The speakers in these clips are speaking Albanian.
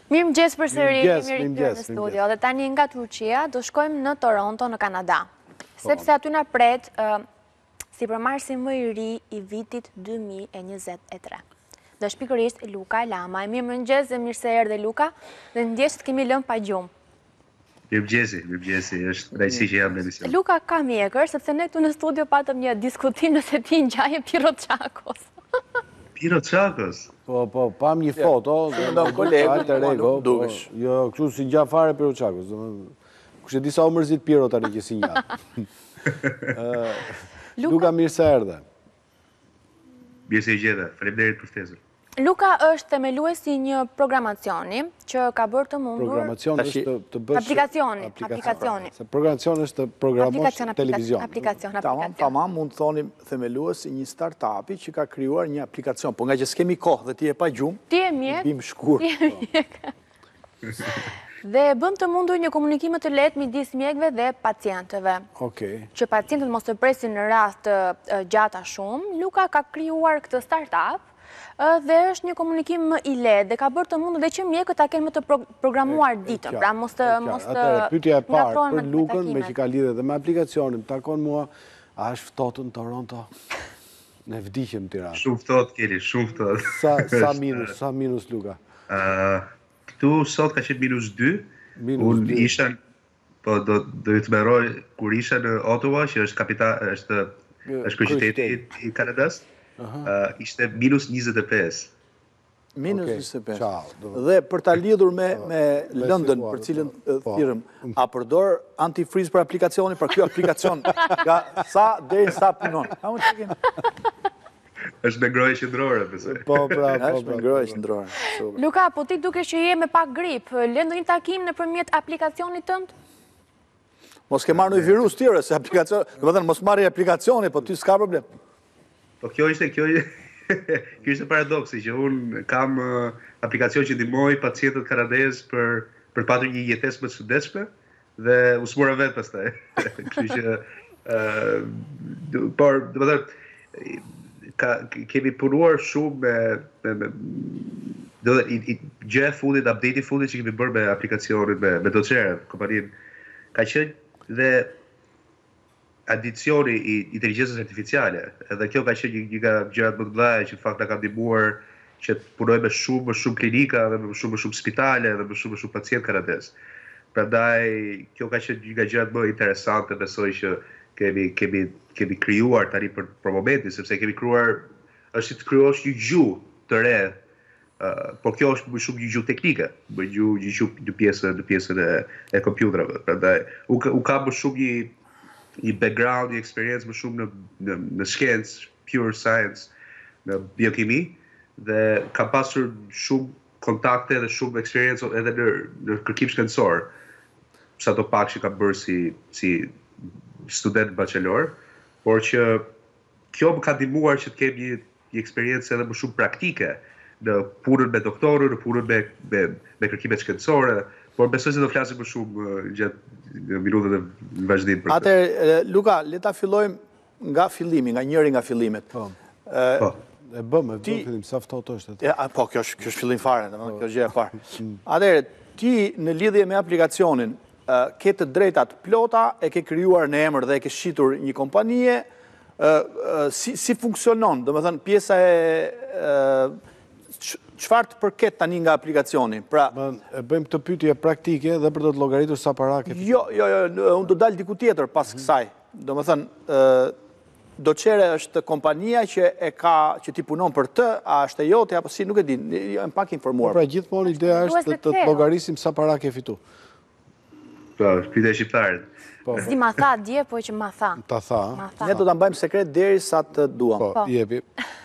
Mirëmëngjes përsëri, kemi rikthyer në studio dhe tani nga Turqia do shkojmë në Toronto në Kanada. Sepse aty na pret sipërmarrësi më i ri i vitit 2023. Dhe shpikërisht Luka Lama. Mirëmëngjes dhe mirë se erdhe Luka, dhe ndjes të kemi lënë pa gjumë. Mirëmëngjesi, është kënaqësi që jam në emision. Luka ka mjekër, sepse ne këtu në studio patëm një diskutim nëse ti ngjaje Pirroçakos. Pirroçakos? Po, pam një foto, dukesh. Jo, kështu si ngja fare Pirroçakos. Kush e di sa u mërzit Piro tani që si ngja. Luka, mirë se erdhe. Mirë se gjeta, faleminderit për ftesën. Luka është themeluesi një programacioni që ka bërë të mundur... Programacion është të bësh... Aplikacioni. Se programacion është të programosh televizion. Aplikacion. Tamam, mund të thonim themeluesi një startupi që ka krijuar një aplikacion. Po nga që s'kemi kohë dhe ti e pa gjumë, ti e mjek, bim shkurt. Dhe bëm të mundur një komunikim të lehtë midis mjekëve dhe pacientëve. Okej. Që pacientët mos të presin në rast të gjata shumë, Luka ka krijuar këtë startup dhe është një komunikim më i lehtë dhe ka bërë të mundur dhe që mjekët ta kenë më të programuar ditën. Pra mos të pyetja e parë për Lukën, me që ka lidhje dhe me aplikacionin, takon mua, a është ftohtë në Toronto? Ne vdiqem në Tiranë. Shumë ftohtë Keli, shumë ftohtë. Sa minus Luka? Këtu sot ka qenë -2. Unë isha, po do ju të mbaroj kur isha në Ottawa, që është kryeqyteti i Kanadas. Ishte -25. -25. Dhe për ta lidhur me London, për cilën thirrëm, a përdor antifriz për aplikacionin, për ky aplikacion nga sa deri sa punon? Është me ngrohje qendrore, besoj. Po, është me ngrohje qendrore. Luka, po ti dukesh që je me pak grip, le ndonjë takim nëpërmjet aplikacionit tënd? Mos ke marrë një virus tjetër se aplikacion, domethënë mos marrë aplikacioni, po ty s'ka problem. Po kjo ishte paradoksi që unë kam aplikacion që ndihmoj pacientët kanadezë për patur një jetesë më të çuditshme dhe u smora vetë pastaj. Kështu që por domethënë kemi punuar shumë me gjë e fundit, update i fundit që kemi bërë me aplikacionin me Docere, kompaninë ka qenë dhe adicioni i inteligjencës artificiale. Edhe kjo ka qenë një nga gjërat më të mëdha që fakt na ka ndihmuar që të punojmë me shumë klinika dhe me shumë spitale dhe me shumë pacient kanadez. Prandaj kjo ka qenë një nga gjërat më interesante, besoj që kemi krijuar tani për momentin, sepse kemi krijuar është si të krijosh një gjuhë të re. Por kjo është më shumë një gjuhë teknike, një pjesën e kompjuterave. Prandaj u ka më shumë një background, një eksperiencë më shumë në shkencë, pure science, në biokimi, dhe kam pasur shumë kontakte dhe shumë eksperiencë edhe në kërkim shkencor, sa do pak që kam bërë si student bachelor, por që kjo më ka ndihmuar që të kem një eksperiencë edhe më shumë praktike në punën me doktorë, në punën me kërkimet shkencore, por besoj se do flasim më shumë gjatë minutave në vazhdim për këtë. Atëherë, Luka, le ta fillojmë nga fillimi, nga njëri nga fillimet. Po. E bëm fillim, sa ftohtë është atë. Po, kjo është fillim fare, kjo është gjëja e parë. Atëherë, ti në lidhje me aplikacionin, ke të drejtat plota, e ke krijuar në emër dhe e ke shitur një kompanie, si funksionon, domethënë pjesa e çfarë të përket tani nga aplikacioni? Pra, e bëjmë këtë pyetje praktike dhe për të llogaritur sa para ke. Jo, unë do dal diku tjetër pas kësaj. Domethënë, Docere është kompania që ti punon për të, a është e jote apo si, nuk e di, jam pak informuar. Pra gjithmonë ideja është të llogarisim sa para ke fitu. Po, pyetja e shqiptarit. Si ma tha dje, po që ma tha. Ta tha. Ne do ta mbajmë sekret derisa të duam. Po, jepi.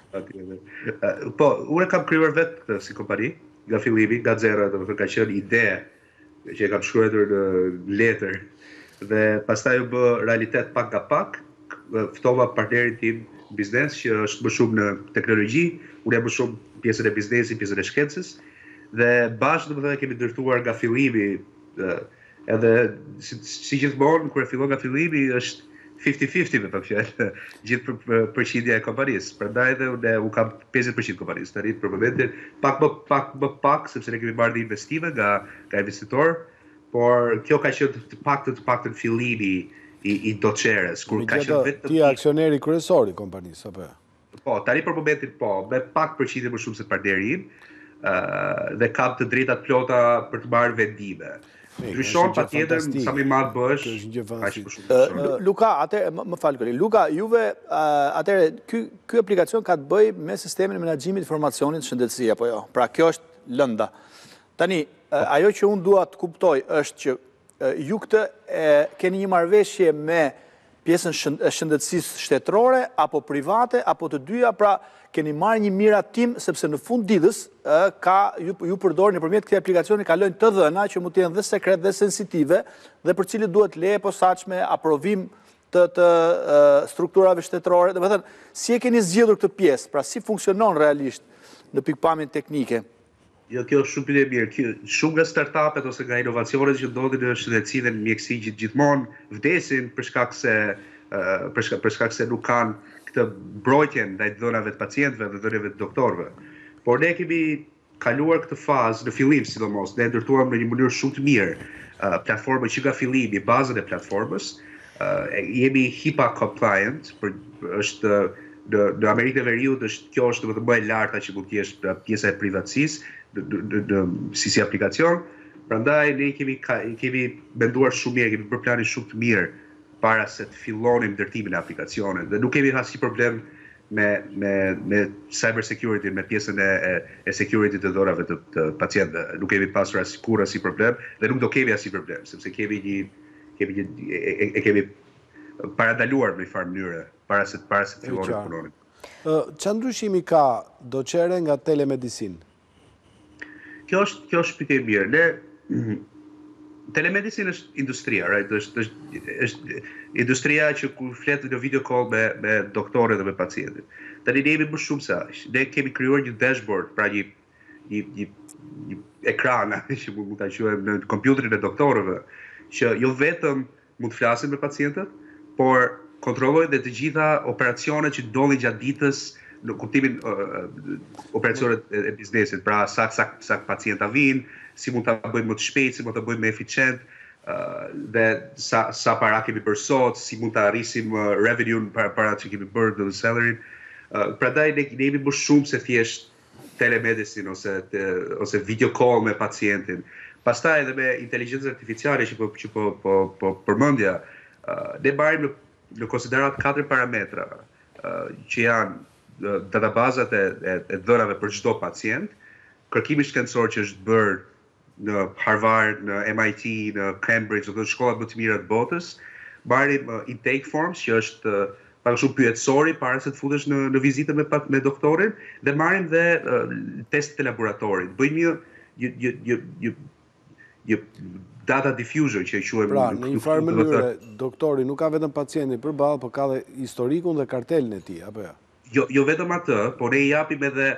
Po, unë kam krijuar vetë këtë si kompani, nga fillimi, nga zero, domethënë ka qenë ide që e kam shkruar në letër dhe pastaj u bë realitet pak nga pak. Ftova partnerin tim biznes që është më shumë në teknologji, unë jam më shumë pjesën e biznesit, pjesën e shkencës dhe bashkë domethënë kemi ndërtuar nga fillimi edhe si gjithmonë kur e fillon nga fillimi është 50-50 me të fjallë, gjithë përqindja e kompanisë. Prandaj dhe u kam 50% kompanisë. Të rritë për momentin, pak, sepse ne kemi marrë dhe investime nga investitor, por kjo ka qenë të paktën fillimi i doçeres. Ti aksioneri kryesor i kompanisë, apo? Po, tani për momentin po, me pak përqindje më shumë se partneri im, dhe kam të drejtat plota për të marrë vendime. Ndryshon patjetër sa më i madh bësh, aq më shumë. Luka, atëherë më fal Kori. Luka, juve atëherë ky aplikacion ka të bëjë me sistemin e menaxhimit të informacionit shëndetësi apo jo? Pra kjo është lënda. Tani, ajo që unë dua të kuptoj është që ju këtë keni një marrëveshje me pjesën e shëndetësisë shtetërore apo private apo të dyja, pra keni marrë një miratim sepse në fund ditës ju përdorni nëpërmjet këtij aplikacioni kalojnë të dhëna që mund të jenë dhe sekret dhe sensitive dhe për cilët duhet leje posaçme, aprovim të strukturave shtetërore. Domethënë, si e keni zgjedhur këtë pjesë? Pra si funksionon realisht në pikpamjen teknike? Jo, kjo është shumë e mirë. Shumë nga startupet ose nga inovacionet që ndodhin në shëndetësi dhe në mjekësi gjithmonë vdesin për shkak se nuk kanë këtë mbrojtjen ndaj dhënave të pacientëve dhe dhënave të doktorëve. Por ne kemi kaluar këtë fazë në fillim, sidomos, ne ndërtuam në një mënyrë shumë të mirë platformën që nga fillimi, bazën e platformës, jemi HIPAA compliant, është në Amerikën e Veriut, kjo është domethënë më e larta që mund të jesh pjesa e privatësisë si aplikacion. Prandaj ne kemi menduar shumë mirë, kemi bërë planin shumë të mirë para se të fillonim ndërtimin e aplikacionit. Dhe nuk kemi asnjë problem me cyber security, me pjesën e security të dhorave të pacientëve. Nuk kemi pasur asnjë problem dhe nuk do kemi asnjë problem, sepse kemi paradaluar në një farë mënyre para se të fillonim të punonim. Çfarë ndryshimi ka doçere nga telemedicinë? Kjo është pikë e mirë. Telemedicine është industria, right? Është industria që kur flet në video call me doktorët dhe me pacientin. Tani ne jemi më shumë se aq. Ne kemi krijuar një dashboard, pra një ekran që mund ta quajmë në kompjuterin e doktorëve, që jo vetëm mund të flasin me pacientët, por kontrollojnë dhe të gjitha operacionet që ndodhin gjatë ditës në kuptimin operacionet e biznesit, pra sa pacienta vinë, si mund ta bëjmë më të shpejt, si mund ta bëjmë më eficient, dhe sa para kemi bërë sot, si mund ta arrisim revenue-n para që kemi bërë në salary. Prandaj ne jemi më shumë se thjesht telemedicine ose video call me pacientin. Pastaj edhe me inteligjencën artificiale që po përmendja, ne marrim në konsiderat 4 parametra që janë databazat e dhënave për çdo pacient, kërkimi shkencor që është bërë në Harvard, në MIT, në Cambridge, në shkollat më të mira të botës, marrim intake forms që është pak shumë pyetësori para se të futesh në vizitën me doktorin, dhe marrim dhe testet e laboratorit. Bëjmë një data diffusion që e quajmë. Pra, në një farë mënyrë, doktori nuk ka vetëm pacientin përballë, por ka dhe historikun dhe kartelin e tij, apo jo? Jo vetëm atë, por ne i japim edhe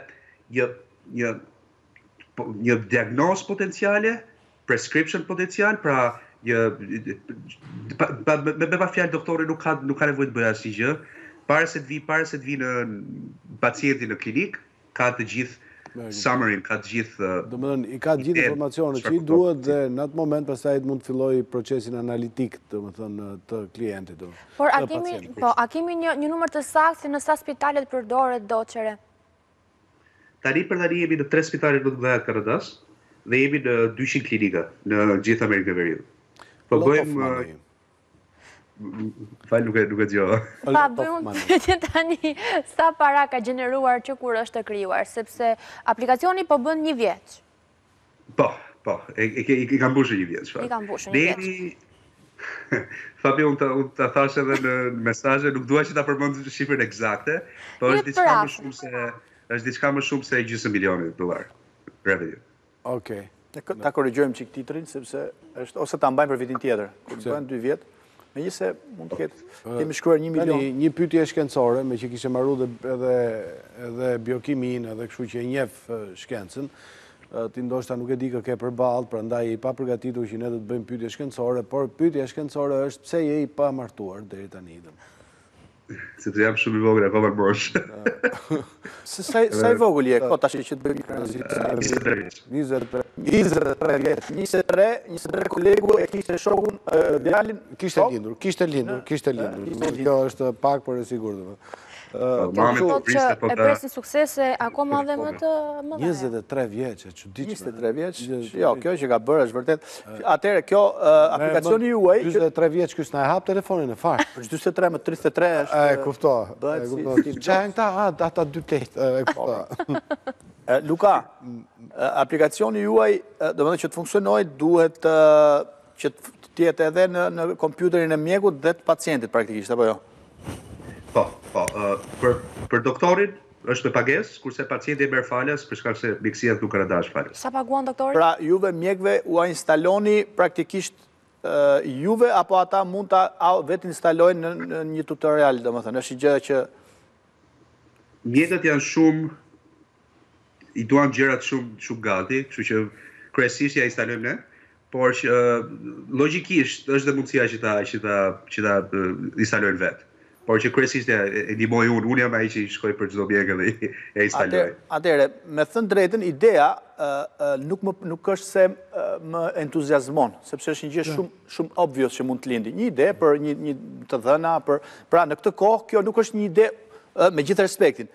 një diagnoz potenciale, prescription potencial, pra me pa fjalë doktori nuk ka nevojë të bëjë asnjë gjë, para se të vi në pacienti në klinik, ka të gjithë summary, ka të gjithë. Domethënë, i ka të gjithë informacionet që i duhet dhe në atë moment pastaj mund të fillojë procesin analitik, domethënë të klientit. Por a kemi një numër të saktë në sa spitale përdoret doçere? Tani jemi në 3 spitale në të mëdha të Kanadas dhe jemi në 200 klinika në gjithë Amerikën e Veriut. Po bëjmë Fal, nuk e dëgjova. Pa bëjmë pyetje tani sa para ka gjeneruar që kur është krijuar, sepse aplikacioni po bën 1 vjeç. Po, i ka mbushur 1 vjeç. I ka mbushur 1 vjeç. Fabio, unë ta thash edhe në mesazhe, nuk dua që ta përmend shifrën eksakte, por është diçka më shumë se $500,000 revenue. Okej. Ta korrigjojmë çik titrin sepse është ose ta mbajmë për vitin tjetër, kur bëhen 2 vjet. Megjithëse mund të ketë, kemi shkruar 1 milion. Një pyetje shkencore, me që kishe marrë edhe biokimin, edhe kështu që e njeh shkencën. ti ndoshta nuk e di kë ke përballë, prandaj i pa përgatitur që ne do të bëjmë pyetje shkencore, por pyetja shkencore është pse je i pa martuar deri tani? Sepse jam shumë i vogël, pa marrësh. Sa i vogël je, tash që të bëjmë 23 vjeç. 23 kolegu e kishte shokun djalin, kishte lindur. Kjo është pak për e sigurt. E presin suksese akoma dhe më të mëdha. 23 vjeç, e çuditshme. 23 vjeç. Jo, kjo që ka bërë është vërtet. Atëherë kjo aplikacioni juaj, 23 vjeç ky s'na e hap telefonin e fare. Për 43 më 33 është. E kuptoj. Çajn ata dy pletë, e kuptoj. Luka, aplikacioni juaj, domethënë që të funksionojë, duhet që të jetë edhe në kompjuterin e mjekut dhe të pacientit praktikisht, apo jo? Po. Për doktorin është me pagesë, kurse pacienti merr falas për shkak se mjekësia nuk ka dash falas. Sa paguan doktori? Pra, juve mjekëve u instaloni praktikisht juve apo ata mund ta vetë instalojnë në një tutorial, domethënë, është një gjë që mjekët janë shumë i duan gjërat shumë gati, kështu që kryesisht ja instalojmë ne, por logjikisht është dhe mundësia që ta instalojnë vetë. Por që kryesisht e ndihmoj unë jam ai që i shkoj për çdo mjek dhe e instaloj. Atëherë, me thënë drejtën, idea nuk është se më entuziazmon, sepse është një gjë shumë obvious që mund të lindi. Një ide për një të dhëna, pra në këtë kohë kjo nuk është një ide me gjithë respektin.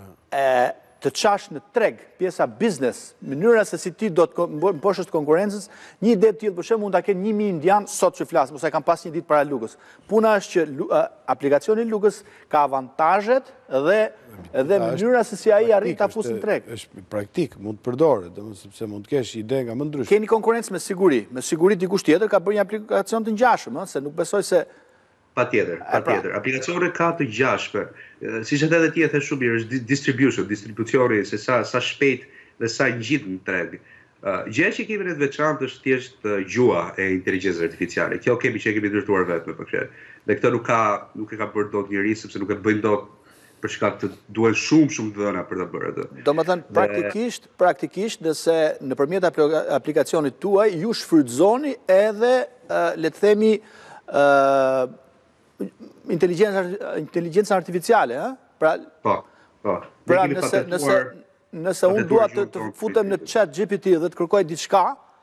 Të qash në treg, pjesa business, mënyra se si ti do të mposhësh konkurrencës, një ide të tillë për shembull mund ta kenë 1000 indian sot që flas, ose kam pas një ditë para lugës. Puna është që aplikacioni lugës ka avantazhet dhe mënyra se si ai arrit ta fusë në treg. Është praktik, mund të përdoret, sepse mund të kesh ide nga më ndryshme. Keni konkurrencë me siguri. Me siguri dikush tjetër ka bërë një aplikacion të ngjashëm, se nuk besoj se Patjetër. Aplikacione ka të ngjashme. Siç edhe ti e the shumë mirë, është distribucioni, se sa shpejt dhe sa ngjit në treg. Gjëja që kemi ne të veçantë është thjesht gjua e inteligjencës artificiale. Kjo kemi ndërtuar vetëm për këtë. Dhe këtë nuk e ka bërë dot njëri sepse nuk e bëjnë dot për shkak të duhen shumë dhëna për ta bërë atë. Domethënë praktikisht nëse nëpërmjet aplikacionit tuaj ju shfrytëzoni edhe le të themi inteligjenca artificiale, Po. Pra nëse unë dua të futem në chat GPT dhe të kërkoj diçka,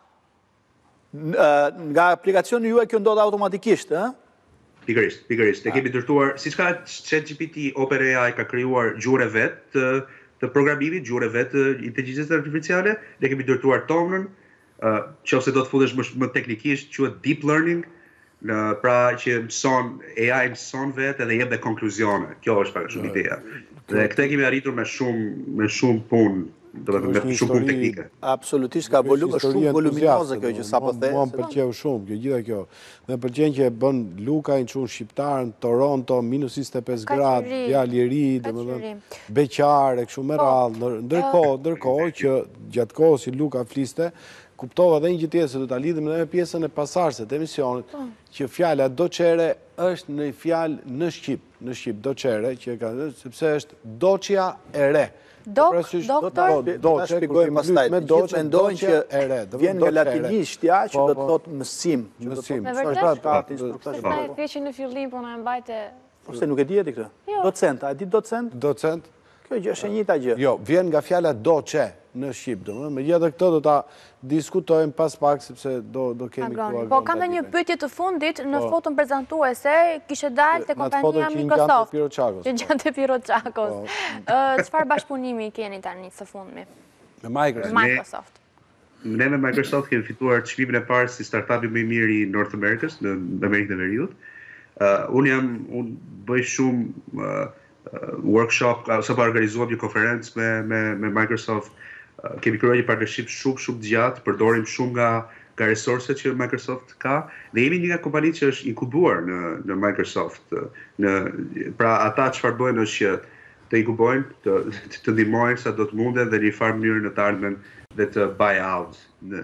nga aplikacioni juaj kjo ndodh automatikisht, Pikërisht. Ne kemi ndërtuar, siç ka chat GPT, OpenAI ka krijuar gjuhën e vet të programimit, gjuhën e vet të inteligjencës artificiale, ne kemi ndërtuar tonën, nëse do të futesh më teknikisht, quhet deep learning. Pra që AI mëson vetë dhe jep dhe konkluzione. Kjo është pak shumë ideja. Dhe këtë kemi arritur me shumë punë, me shumë punë teknike. Absolutisht ka shumë voluminoze kjo që sapo the. Mua më pëlqeu shumë gjitha kjo. Dhe më pëlqen që e bën Luka i çun shqiptar në Toronto, -25 gradë, djalë i ri, domethënë beqar e kështu me radhë. Ndërkohë që gjatë kohës që Luka fliste, kuptova dhe një gjë tjetër se do ta lidhim edhe me pjesën e pasardhëse të emisionit, që fjala docere është në fjalë në shqip docere, që ka sepse është doçja e re. Doktor, ta shpjegojmë pastaj. Gjithë mendojnë që vjen nga latinishtja që do të thotë mësim. Me vërtet? Na e thjeshin në fillim, po na e mbajte. Ose nuk e dieti këtë? Docent, a e di docent? Docent. Kjo gjë është e njëjta gjë. Jo, vjen nga fjala doçe në shqip, domethënë megjithatë këtë do ta diskutojmë pas pak sepse do kemi këtu. Po kam një pyetje të fundit në foton prezantuese, kishte dalë te kompania Microsoft. Që gjante Piroçakos. Çfarë bashkëpunimi keni tani së fundmi? Me Microsoft. Ne me Microsoft kemi fituar çmimin e parë si startupi më i mirë i North Amerikës në Amerikën e Veriut. Unë bëj shumë workshop, ose pa organizuar një konferencë me Microsoft. Kemi krijuar një partnership shumë gjatë, përdorim shumë nga resurset që Microsoft ka, dhe jemi një nga kompanitë që është inkubuar në Microsoft. Pra ata çfarë bëjnë është që të inkubojnë, të ndihmojnë sa do të munden dhe në një farë mënyrë në të ardhmen dhe të buy out,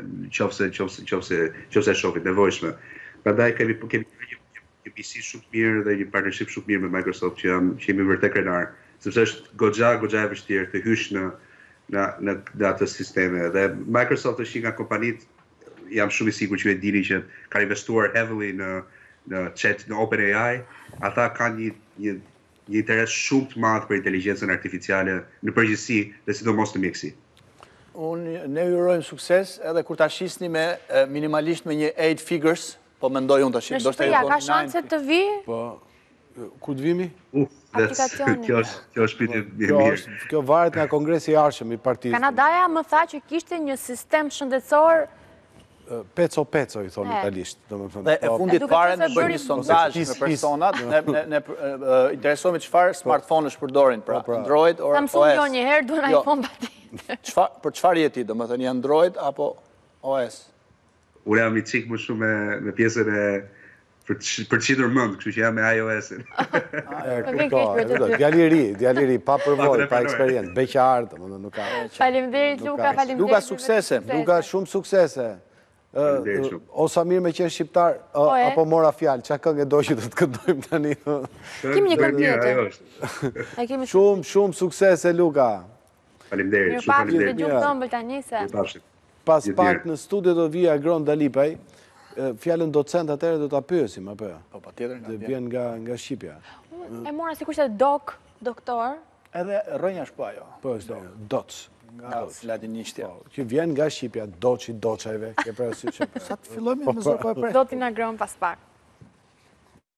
nëse shohin nevojshme. Prandaj kemi një bisi shumë mirë dhe një partnership shumë mirë me Microsoft që jemi vërtet krenar, sepse është goxha e vështirë të hysh në atë sisteme. Dhe Microsoft është një nga kompanit, jam shumë i sigur që e dini që ka investuar heavily në OpenAI, ata kanë një interes shumë të madh për inteligjencën artificiale në përgjithësi dhe sidomos në mjeksi. Ne ju urojmë sukses edhe kur ta shisni minimalisht me një 8 figures, po mendoj unë tash. Në Shqipëria ka shanse të vi? Po, ku të vimi? Aplikacioni. Kjo është pyetje e mirë. Kjo varet nga kongresi i ardhshëm i partisë. Kanadaja më tha që kishte një sistem shëndetësor peco i thonë italisht. Dhe e fundit fare në bërë një sondazh me personat, ne interesohemi çfarë smartphone është përdorin, pra Android or OS. Samsung jo një herë, duan iPhone patjetër. Për çfarë je ti, domethënë Android apo OS? Unë jam i cik më shumë me pjesën e për të qitur mënd, kështu që jam me iOS-in. Djali ri, pa përvojë, pa eksperiencë, beqar, nuk ka. Faleminderit Luka, faleminderit. Luka suksese. Luka shumë suksese. O Samir me qenë shqiptar, apo mora fjalë, qa këngë e do që të këndojmë tani? Kemi një këngë tjetër. Shumë suksese, Luka. Faleminderit. Mirëpafshim, të gjumë tëmbël tani se. Pas pak në studio do vija Gron Dalipaj, fjallën docent atëre do t'a pyesim, apo? Po, patjetër. Dhe vjen nga Shqipja. E mora sikur se doktor. Edhe rrënja është po ajo. Po, është doc. Nga latinishtja. Që vjen nga Shqipja, doçi doçajve. Sa të fillojmë me zërkoj prej? Do t'i na Gron pas pak.